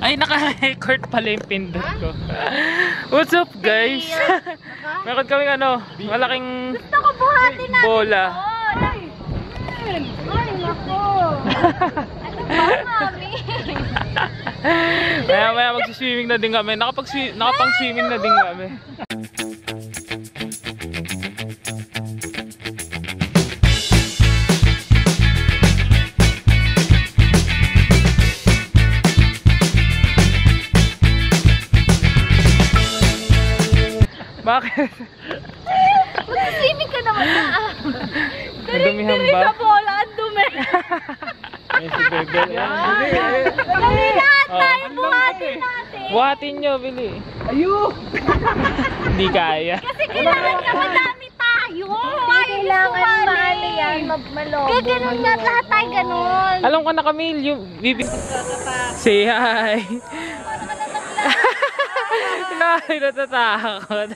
Ay, naka-record pala yung pindot ko. What's up, guys? Meron kaming ano, malaking gusto ko buhatin natin bola. Ay, nako. Ano ba, mami? Maya magsiswimming na din kami. Nakapang-swimming na din kami. Bakit? Magsiswimming ka naman na. Nadumihan ba? Sa bola, ang dumi. Ay, si Bebe. Dali lahat tayo, buhatin natin. Buhatin nyo, Bili. Ayun! Hindi kaya. Kasi kailangan na madami tayo. Kailangan maano yan, malobo. Kaya ganun nga, lahat tayo ganun. Alam ko na, Camille, yung Bibi. Say hi. Ay, natatakot.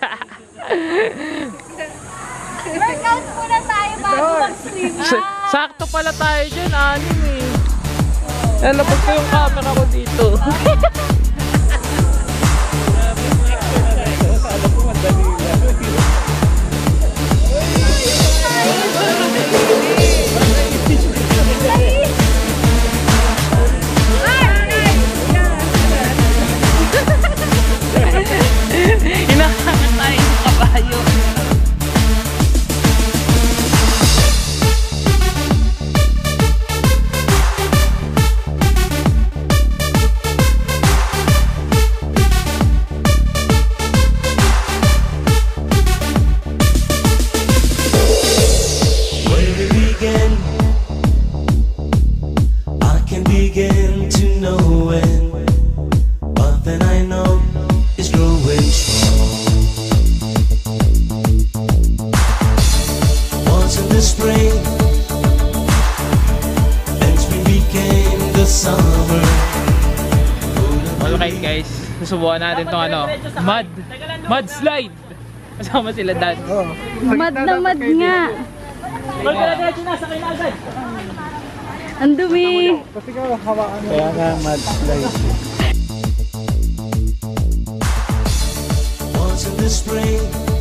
Workout muna tayo bago mag-swim. Sakto pala tayo dyan, anim eh. Nalapag ko yung camera ko dito. Hinahangat tayo ng kabayo. Alright guys, susubukan natin tong ano, mud slide. Kasama sila dad. Mad na mad nga. Ang dumi. Kasi ka hawaan mo. Kaya nga mud slide. Once in the spring,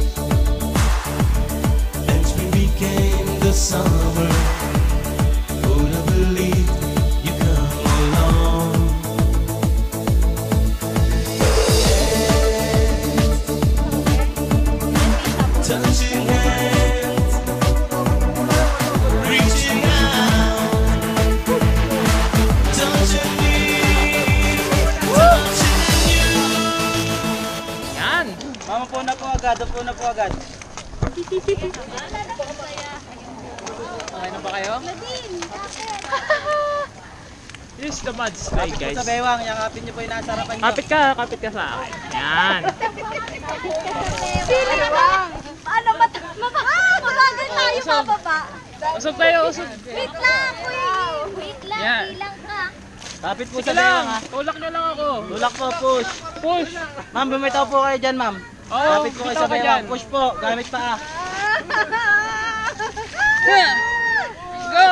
and spring became the summer. Couldn't believe you come along. Touching hands, reaching out, touching me, touching you. Yan! Mama po na po agad, po na po agad. Okay na ba kayo? Here's the mud slide guys. Sa bewang, yakapin niyo po yung nasa harapan niyo. Kapit ka sa akin. Yan! Sino naman? Ano, mabagal tayo mababa. Usog tayo, usog. Wait lang, wait lang, Yan. bilang ka. Kapit po Sige sa bewang lang, ha. tulak nyo lang ako. Tulak po, push. Push! Ma'am, bumitaw po kayo dyan, ma'am. Oo, Kapit po kayo bitaw sa ka bewang. dyan. Push po, gamit paa. Go!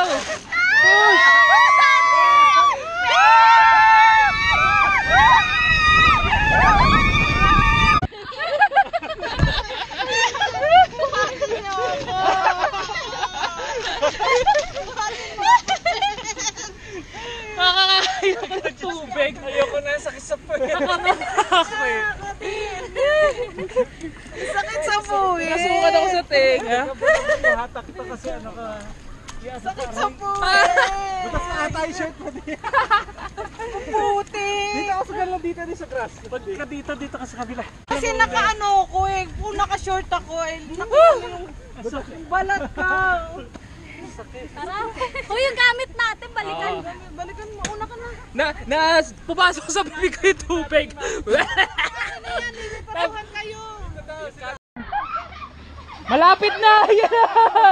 Makakaya ko ng tubig. Ayoko na, sakit sa puwet. Ako eh. Sakit sa puwet. Nasukan ako sa tenga. Hatak kita kasi ano ka. Sakit sa puwet. Butas na ata yung shirt mo din. Puti. Dito ako sa gala, dito sa grass. Dito ka sa kabila. Kasi naka-ano ko eh, kung naka-short ako eh, yung balat ka. Uy, yung gamit natin, balikan. Balikan mo, una ka na. Pupasok sa bibig ko yung tubig. Parahan kayo. Malapit na! Yan na!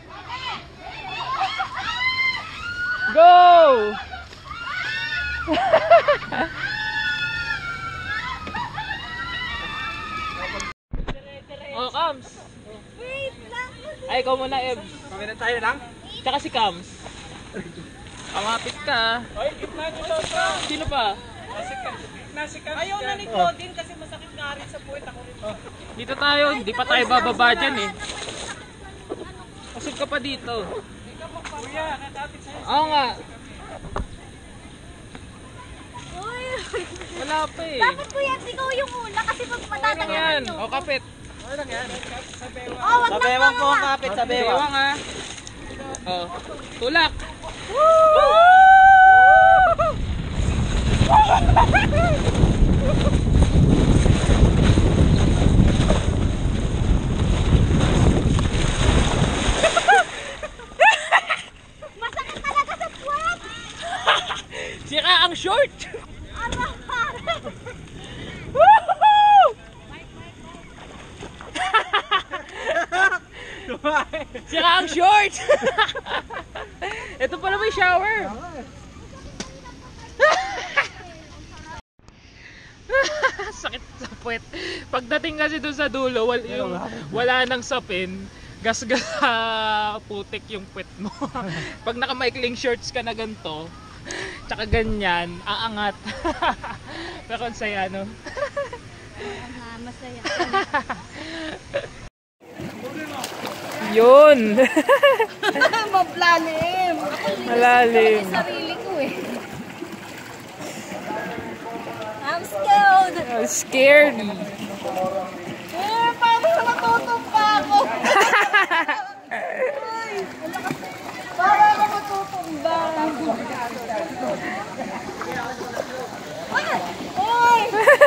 Go! Oh, Kams! Wait lang. Ay, ikaw muna, Eb. Kami na tayo lang? Tsaka si Kams. Kamapit ka. Ay, gitna dito ka. Sino pa? Kasi Ayaw na ni Claudine kasi masakit nga rin sa puwet. Ako rin. Dito tayo, hindi pa tayo bababa dyan eh. Pasok ka pa dito. Kuya, natapit sa'yo. Oo nga. Uy, Wala pa eh. dapat kuya, ikaw yung una kasi pag Ano matatanggalan yan? nyo. O kapit. Oh, wag na Bewang po ang kapit sa bewang. Bewang ha. O, tulak. Masakit talaga sa puwet. Sira ang short. Sira ang short. Ito pala may shower. Sakit sa puwet. Pagdating kasi doon sa dulo, wala nang sapin. Gasgas putik yung puwet mo. Pag nakamaikling shorts ka na ganito, tsaka ganyan, aangat. Pero ang saya, no? Masaya. Yun! Mablalim. Malalim. Sarili ko eh. I'm scared. Scared. Paano matutumba ako? Para ako matutumba. Oy!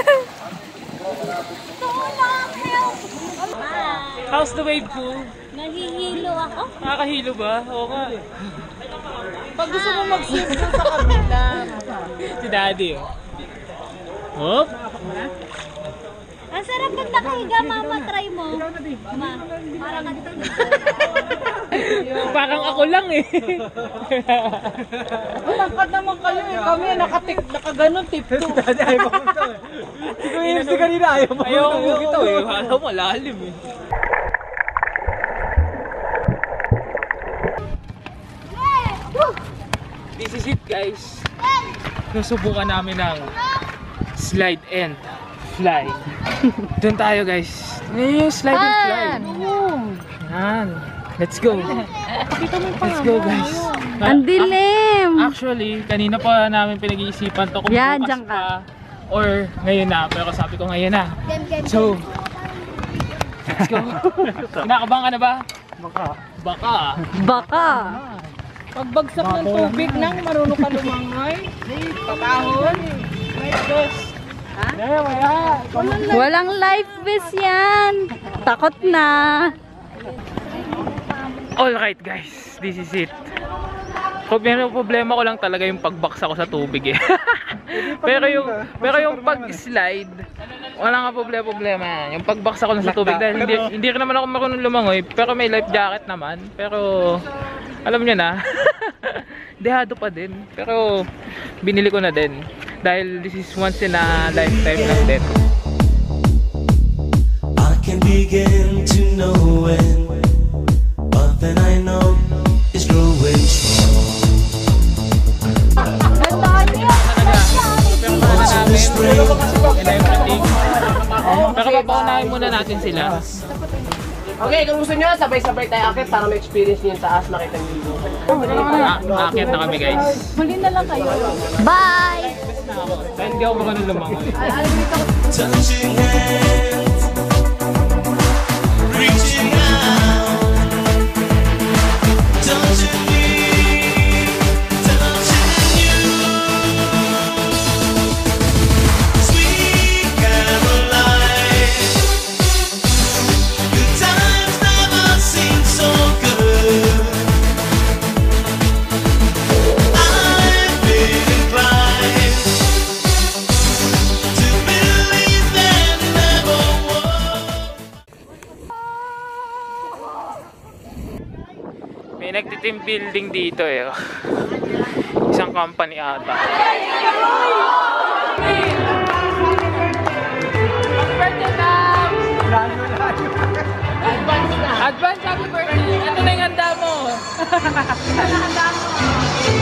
Tulong! Help! How's the wave pool? Nahihilo ako. Nakakahilo ba? Oo nga. Pag gusto mo mag-swim doon sa kabila. Si Daddy, oh. Hop! Ang sarap pag nakahiga, mama. Try mo. Ma, parang ganito. Parang ako lang eh. Malangkad naman kayo eh. Kami nakaganon tip 2. Ayaw mo ito eh. Si Kuya Imsi kanina ayaw mo. Ayaw ko ito eh. Ayaw malalim eh. This is it guys. Nasubukan namin ng slide and fly. Doon tayo guys. Yan yung slide and fly. Yan. Let's go. Let's go guys. Ang dilim. Actually, kanina pa namin pinag-iisipan to kung Yan, bukas dyan ka. pa or ngayon na. Pero sabi ko ngayon na. So, let's go. Kinakabahan ka na ba? Baka. Baka. Baka. Pagbagsak ng tubig nang marunong ka lumangoy. Patahon. My gosh. Walang life vest yan. Takot na. Alright guys, this is it. Problema ko lang talaga yung pagbaksa ko sa tubig eh. pero yung pag-slide, wala nga problema. Yung pagbaksa ko lang sa tubig dahil hindi rin naman ako marunong lumangoy, pero may life jacket naman. Pero alam niyo na, dehado pa din. Pero binili ko na din dahil this is once in a lifetime lang din. I can begin to know when what then I know is growing strong. Pero muna namin and everything. Pero papaunahin muna natin sila. Okay, kung gusto nyo, sabay-sabay tayo akit para ma-experience nyo yung taas, makita nyo yung Aakyat na kami guys. Bye! Dahil hindi ako marunong lumangoy. Touching hands, reaching out, touching me, touching you. Sweet Caroline, good times never seem so good. I've been inclined to believe there never was. May nagti-team building dito eh. Isang company ata. Advance happy birthday! Ano na yung handa mo? Ano na handa mo?